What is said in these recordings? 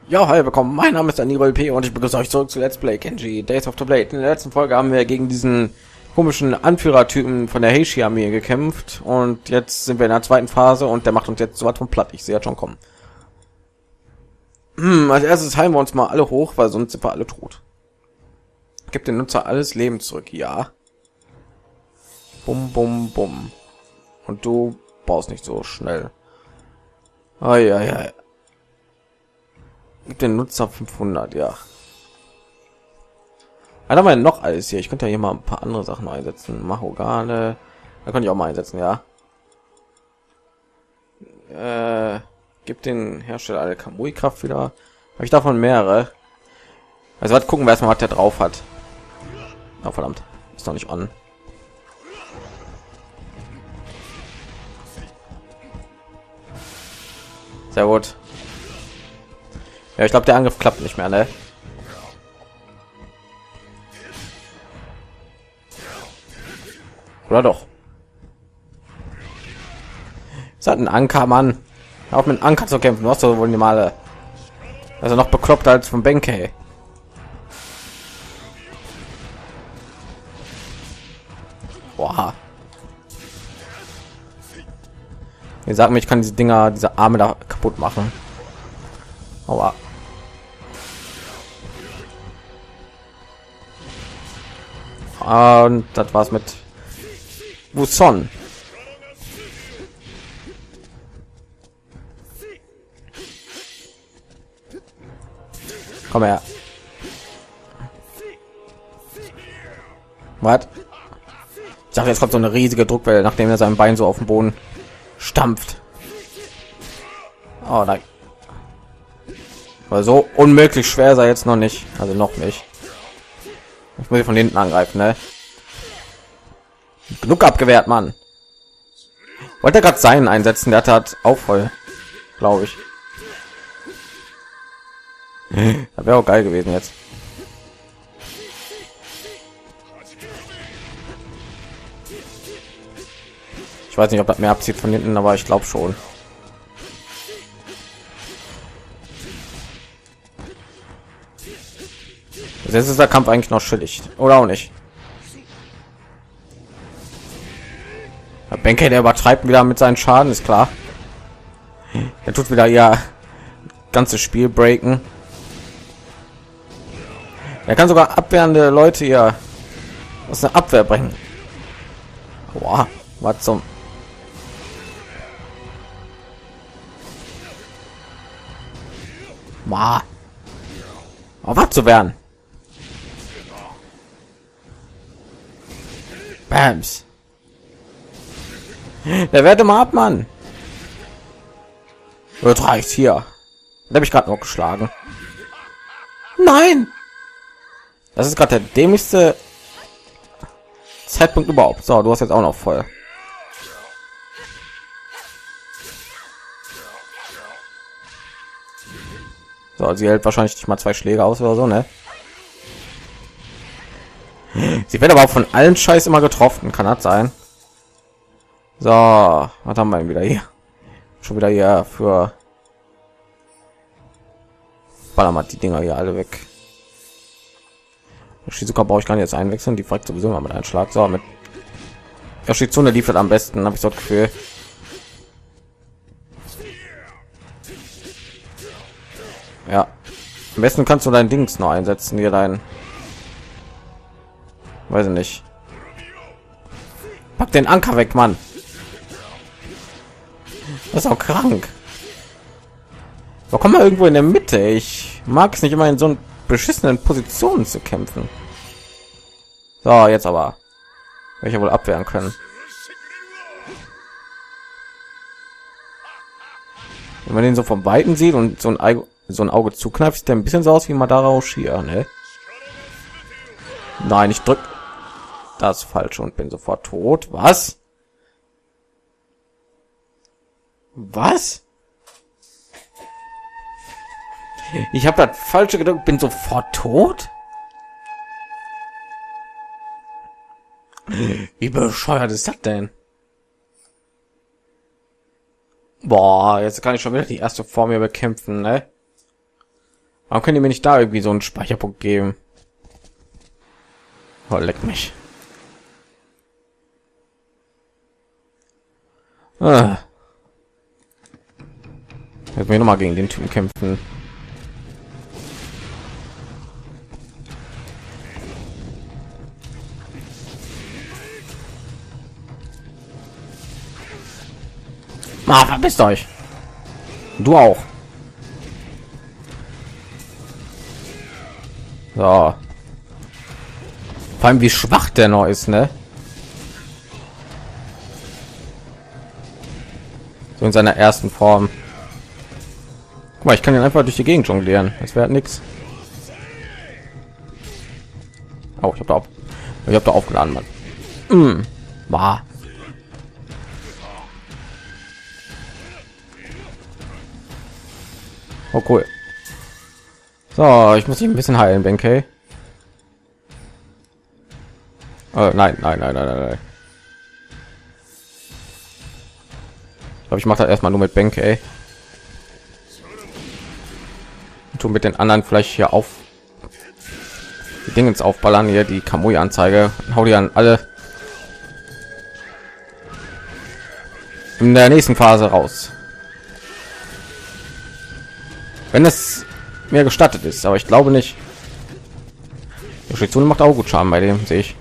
Ja, hi, willkommen. Mein Name ist Daniel P. und ich begrüße euch zurück zu Let's Play Kenji Days of the Blade. In der letzten Folge haben wir gegen diesen komischen Anführertypen von der Heishi-Armee gekämpft und jetzt sind wir in der zweiten Phase und der macht uns jetzt so was von platt. Ich sehe jetzt schon kommen. Als erstes heilen wir uns mal alle hoch, weil sonst sind wir alle tot. Gibt den Nutzer alles Leben zurück, ja. Bum, bum, bum. Und du baust nicht so schnell. Ah, ja, ja. Gibt den Nutzer 500, ja. Da haben wir noch alles hier. Ich könnte ja hier mal ein paar andere Sachen einsetzen. Mahogane. Da könnte ich auch mal einsetzen, ja. Gibt den Hersteller alle Kamui-Kraft wieder. Habe ich davon mehrere. Also was gucken wir erstmal, was der drauf hat. Oh, verdammt. Ist noch nicht an. Sehr gut. Ja, ich glaube, der Angriff klappt nicht mehr, ne? Oder doch? Ist halt ein Anker, Mann. Auch mit einem Anker zu kämpfen. Du hast doch wohl die Male. Also noch bekloppt als von Benkei. Boah. Ihr sagt mir, ich kann diese Dinger, diese Arme da kaputt machen. Aua. Und das war's mit Wuson. Komm her. Was? Ich dachte, jetzt kommt so eine riesige Druckwelle, nachdem er sein Bein so auf den Boden stampft. Oh nein. Aber so unmöglich schwer sei jetzt noch nicht. Also noch nicht. Ich muss von hinten angreifen, ne? Genug abgewehrt, Mann. Wollte er gerade seinen einsetzen, der hat auch voll, glaube ich. Das wäre auch geil gewesen jetzt. Ich weiß nicht, ob das mehr abzieht von hinten, aber ich glaube schon. Jetzt ist der Kampf eigentlich noch chillig, oder auch nicht? Benkei, der übertreibt wieder mit seinen Schaden, ist klar. Er tut wieder ja ganzes Spiel breaken. Er kann sogar abwehrende Leute hier aus der Abwehr bringen. Boah, was zum... Ma. Aber was zu werden? Bams. Der werde mal ab, Mann. Wird reicht hier. Da habe ich gerade noch geschlagen. Nein. Das ist gerade der dämlichste Zeitpunkt überhaupt. So, du hast jetzt auch noch voll. So, sie hält wahrscheinlich nicht mal 2 Schläge aus oder so, ne? Sie wird aber auch von allen Scheiß immer getroffen, kann das sein? So, was haben wir denn wieder hier? Schon wieder hier für Ballermann die Dinger hier alle weg. Shizuka brauche ich gar nicht jetzt einwechseln, die fragt sowieso mal mit einem Schlag. So, mit Yoshitsune liefert am besten, habe ich so das Gefühl. Ja, am besten kannst du dein Dings noch einsetzen, hier dein, weiß ich nicht. Pack den Anker weg, Mann. Das ist auch krank. So, komm mal irgendwo in der Mitte. Ich mag es nicht immer in so einen beschissenen Positionen zu kämpfen. So, jetzt aber. Welche wohl abwehren können. Wenn man den so vom Weiten sieht und so ein Auge zukneift, sieht der ein bisschen so aus wie Madara Uchiha, ne? Nein, ich drück das falsch und bin sofort tot. Was? Was? Ich habe das falsche gedrückt, bin sofort tot? Wie bescheuert ist das denn? Boah, jetzt kann ich schon wieder die erste Form hier bekämpfen, ne? Warum können die mir nicht da irgendwie so einen Speicherpunkt geben? Oh, leck mich. Ah. Jetzt wir noch mal gegen den Typen kämpfen. Verpisst euch. Du auch. So. Vor allem wie schwach der noch ist, ne? So in seiner ersten Form. Guck mal, ich kann ihn einfach durch die Gegend jonglieren. Das wäre nichts. Oh, ich habe da aufgeladen, Mann. War. Oh cool. So, ich muss mich ein bisschen heilen, Benkei. Nein. Ich glaube, ich mache das erstmal nur mit Benkei. Tu mit den anderen vielleicht hier auf die Dingens aufballern, hier die Kamui-Anzeige. Hau die an alle in der nächsten Phase raus. Wenn es mir gestattet ist, aber ich glaube nicht. Yoshitsune macht auch gut Schaden bei dem, sehe ich.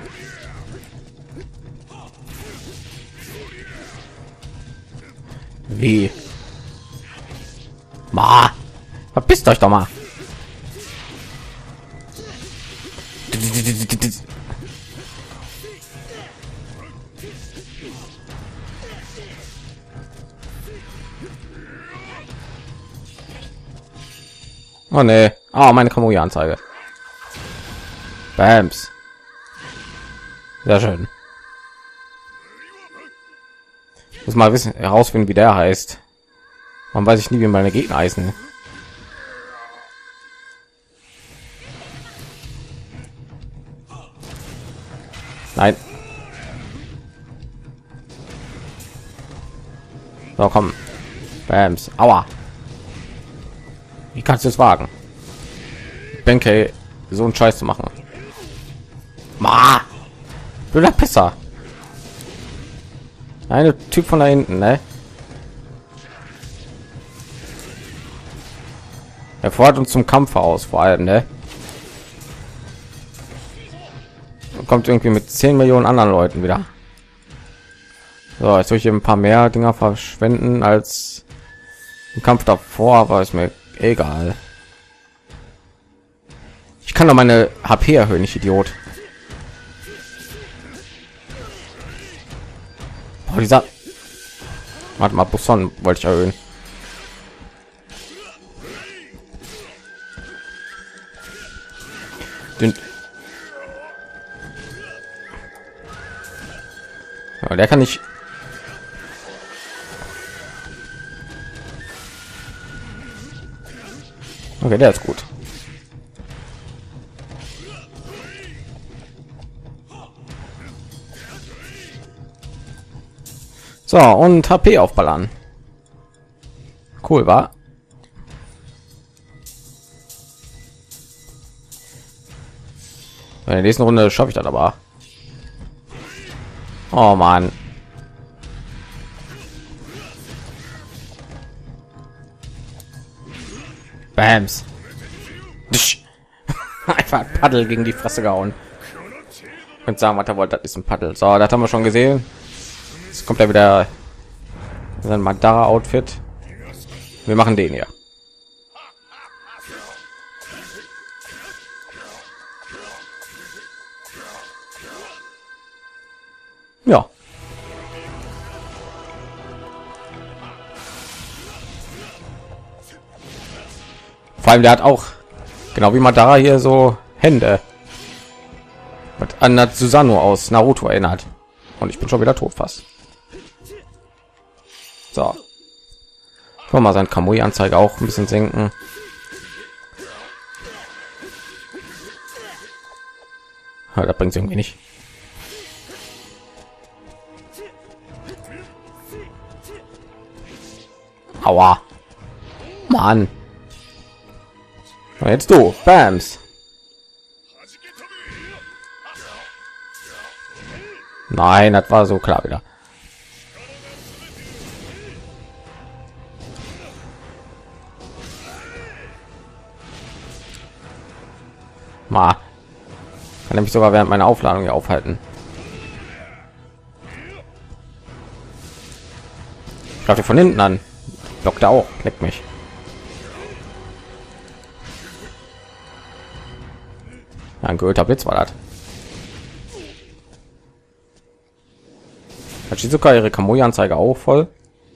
Wie? Verpisst euch doch mal. Oh ne. Ah, meine Kamui-Anzeige. Bams. Sehr schön. Ich muss mal wissen, herausfinden, wie der heißt. Man weiß ich nie, wie meine Gegner heißen. Nein. So, komm. Bams. Aua. Wie kannst du es wagen? Benkei, so einen Scheiß zu machen. Blöder Pisser. Eine Typ von da hinten, ne? Er fordert uns zum Kampf aus, vor allem, ne? Und kommt irgendwie mit 10 Millionen anderen Leuten wieder. So, jetzt soll ich hier ein paar mehr Dinger verschwenden als im Kampf davor, aber ist mir egal. Ich kann doch meine HP erhöhen, ich Idiot. Oh, dieser... Warte mal, Buson wollte ich erhöhen. Ja, der kann nicht... Okay, der ist gut. So, und HP aufballern. Cool, war. In der nächsten Runde schaffe ich das aber. Oh Mann. Bams. Einfach ein Paddel gegen die Fresse gehauen. Und sagen, was er wollte, das ist ein Paddel. So, das haben wir schon gesehen. Jetzt kommt er wieder sein Madara Outfit. Wir machen den hier. Ja. Vor allem der hat auch genau wie Madara hier so Hände, was an Susanoo aus Naruto erinnert. Und ich bin schon wieder tot fast. So. Kann mal sein Kamui-Anzeige auch ein bisschen senken. Ja, das bringt irgendwie nicht. Aua. Mann. Na, jetzt du. Bams. Nein, das war so klar wieder. Mal. Kann nämlich sogar während meiner Aufladung hier aufhalten. Ich glaube von hinten an. Blockt er auch. Leckt mich. Ja, ein geölter Blitz war das. Hat Shizuka ihre Kamui-Anzeige auch voll?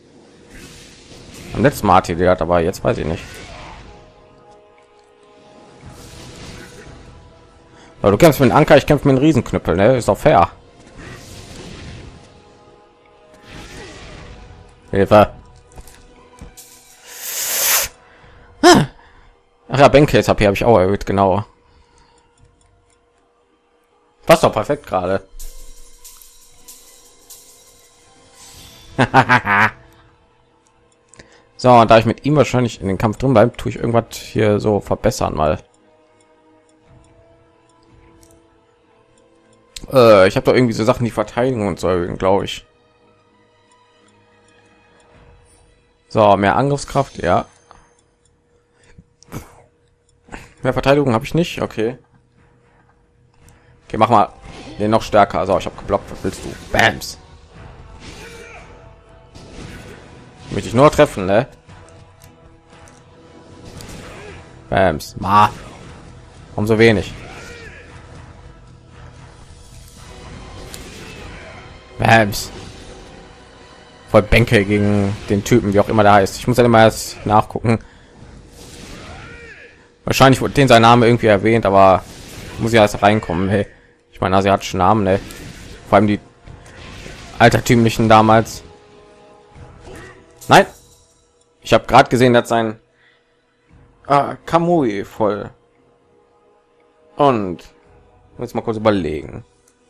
Am letzten Mal hatte die hat, aber jetzt weiß ich nicht. Aber du kämpfst mit dem Anker, ich kämpfe mit dem Riesenknüppel, ne? Ist doch fair. Hilfe. Ach ja, Benkes HP habe ich auch erhöht, genau. Passt doch perfekt gerade. So, und da ich mit ihm wahrscheinlich in den Kampf drin bleibe, tue ich irgendwas hier so verbessern mal. Ich habe doch irgendwie so Sachen, die Verteidigung und so, glaube ich. So, mehr Angriffskraft, ja. Mehr Verteidigung habe ich nicht, okay. Okay, mach mal den noch stärker. Also ich habe geblockt, was willst du? Bams. Möchte ich nur treffen, ne? Bams. Ma. Warum so wenig? Bams. Voll Bänke gegen den Typen, wie auch immer der heißt. Ich muss ja immer erst nachgucken. Wahrscheinlich wurde den sein Name irgendwie erwähnt, aber muss ja erst reinkommen. Hey. Ich meine asiatischen Namen, ne? Vor allem die altertümlichen damals. Nein, ich habe gerade gesehen, dass sein Kamui voll. Und jetzt mal kurz überlegen.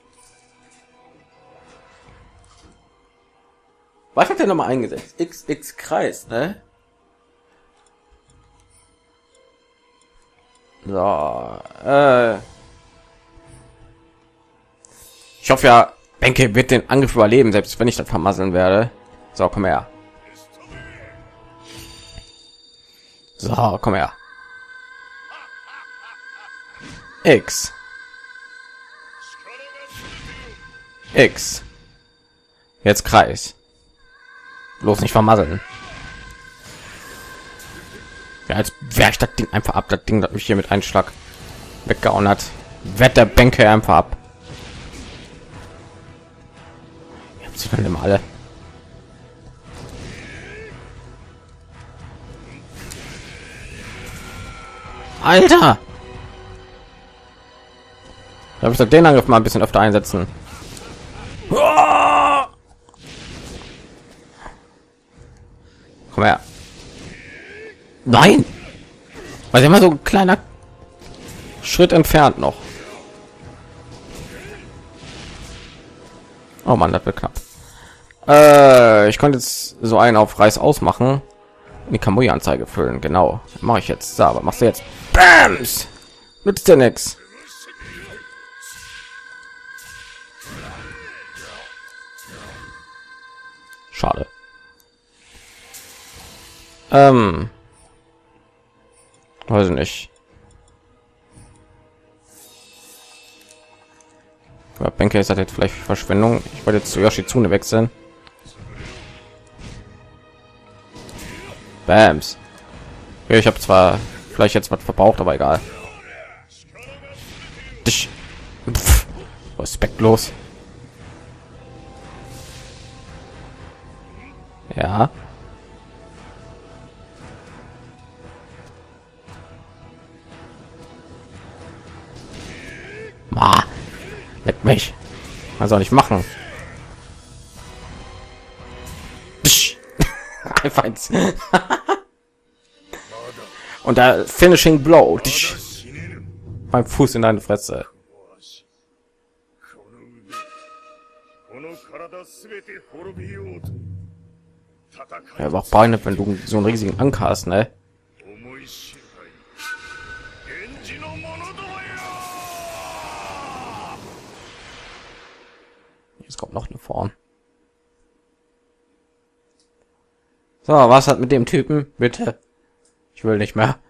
Was hat er noch mal eingesetzt? XX Kreis, ne? So, ich hoffe ja, Benke wird den Angriff überleben, selbst wenn ich das vermasseln werde. So, komm her. So, komm her. X. X. Jetzt Kreis. Bloß nicht vermasseln. Ja, als wäre ich das Ding einfach ab. Das Ding, das mich hier mit einem Schlag weggehauen hat. Wett der Bänke einfach ab. Ich hab sie dann immer alle. Alter! Da habe ich doch den Angriff mal ein bisschen öfter einsetzen. Komm her. Nein! Weil immer so ein kleiner Schritt entfernt noch. Oh Mann, das wird knapp. Ich konnte jetzt so einen auf Reis ausmachen. Die Kamui-Anzeige füllen, genau. Mache ich jetzt. So, aber machst du jetzt? Bams! Nützt dir nichts. Schade. Weiß ich nicht. Ja, Benke ist das jetzt vielleicht Verschwendung. Ich wollte jetzt zu Yoshitsune wechseln. Bams. Ja, ich habe zwar vielleicht jetzt was verbraucht, aber egal. Pff, respektlos. Ja. Ma. Leck mich. Also nicht machen. Einfach eins. Und der Finishing Blow. Beim Fuß in deine Fresse. Ja, aber auch Beine, wenn du so einen riesigen Anker hast, ne? Es kommt noch eine Form. So, was hat mit dem Typen? Bitte. Ich will nicht mehr.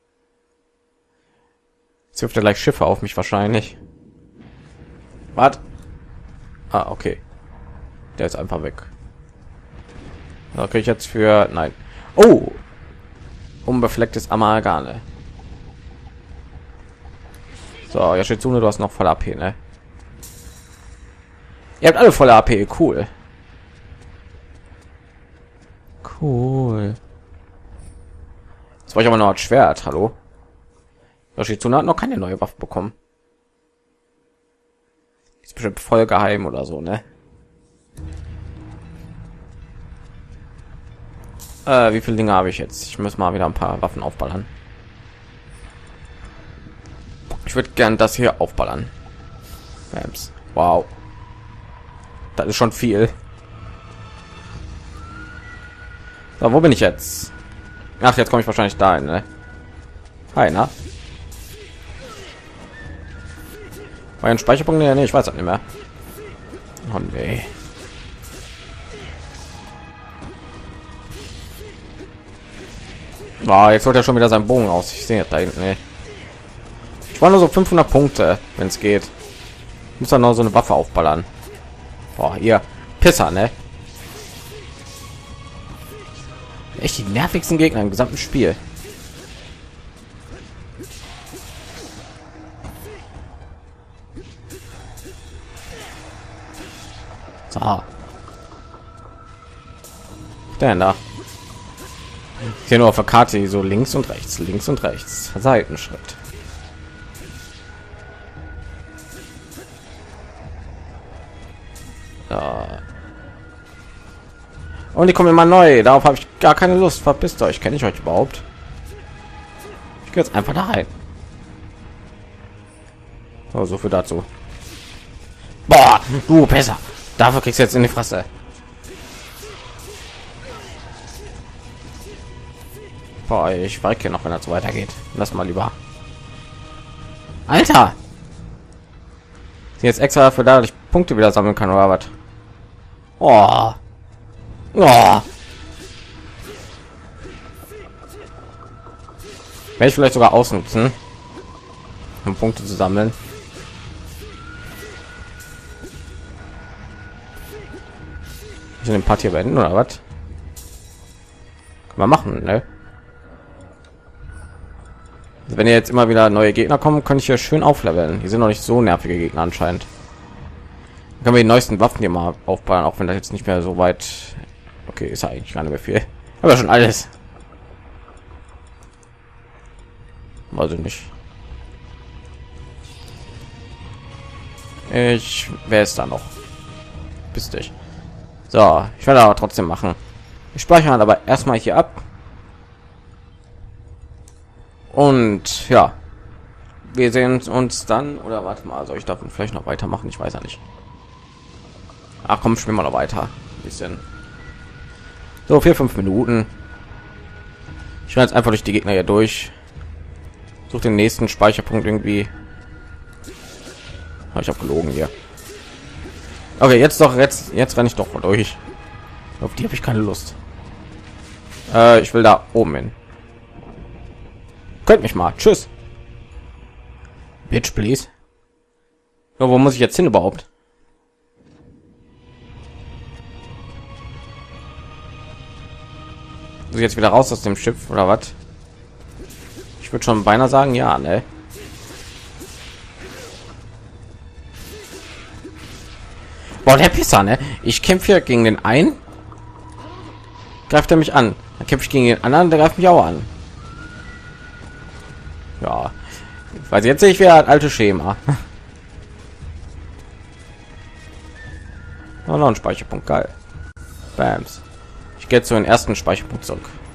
Jetzt wirft er gleich Schiffe auf mich wahrscheinlich. Was? Ah, okay. Der ist einfach weg. Da kriege ich jetzt für... Nein. Oh! Unbeflecktes Amalgame. So, Yoshitsune, du hast noch voll AP, ne? Ihr habt alle volle AP, cool. Cool. Jetzt war ich aber noch ein Schwert, hallo? Yoshitsune hat noch keine neue Waffe bekommen. Ist bestimmt voll geheim oder so, ne? Wie viele Dinge habe ich jetzt? Ich muss mal wieder ein paar Waffen aufballern. Ich würde gern das hier aufballern. Bams. Wow. Das ist schon viel. So, wo bin ich jetzt? Ach, jetzt komme ich wahrscheinlich dahin, ne? Hi, na? War ein Speicherpunkt? Nee, ich weiß das nicht mehr. Oh nee. Oh, jetzt holt er schon wieder seinen Bogen aus. Ich sehe da hinten. Nee. Ich war nur so 500 Punkte, wenn es geht. Ich muss dann noch so eine Waffe aufballern. Boah, ihr Pisser, ne? Echt die nervigsten Gegner im gesamten Spiel. So. Der da. Hier nur auf der Karte so links und rechts, Seitenschritt. Ja. Und die kommen immer neu. Darauf habe ich gar keine Lust. Verpisst euch. Kenne ich euch überhaupt? Ich gehe jetzt einfach da rein. So viel dazu. Boah, du besser. Dafür kriegst du jetzt in die Fresse. Boah, ich verrecke noch, wenn das so weitergeht. Lass mal lieber. Alter! Jetzt extra dafür da, dass ich Punkte wieder sammeln kann oder was? Oh. Oh. Werde ich vielleicht sogar ausnutzen, um Punkte zu sammeln. Ich den Part hier beenden oder was? Kann man machen, ne? Wenn ihr jetzt immer wieder neue Gegner kommen, kann ich hier schön aufleveln. Die sind noch nicht so nervige Gegner anscheinend. Dann können wir die neuesten Waffen hier mal aufbauen, auch wenn das jetzt nicht mehr so weit. Okay, ist eigentlich gar nicht mehr viel. Aber schon alles. Also nicht. Ich wer ist da noch? Bist dich. So, ich werde aber trotzdem machen. Ich speichere aber erstmal hier ab. Und ja, wir sehen uns dann, oder warte mal, soll ich davon vielleicht noch weitermachen? Ich weiß ja nicht. Ach komm, spielen wir noch weiter. Ein bisschen. So, 4-5 Minuten. Ich renne jetzt einfach durch die Gegner hier durch. Such den nächsten Speicherpunkt irgendwie. Ich habe gelogen hier. Okay, jetzt renne ich doch mal durch. Auf die habe ich keine Lust. Ich will da oben hin. Könnt mich mal. Tschüss. Bitch, please. Ja, wo muss ich jetzt hin überhaupt? Muss ich jetzt wieder raus aus dem Schiff oder was? Ich würde schon beinahe sagen, ja, ne? Boah, der Pisser, ne? Ich kämpfe hier gegen den einen. Greift er mich an. Dann kämpfe ich gegen den anderen, der greift mich auch an. Ja, weil jetzt sehe ich wieder ein altes Schema. Oh, noch ein Speicherpunkt, geil. Bams. Ich gehe zu den ersten Speicherpunkt zurück.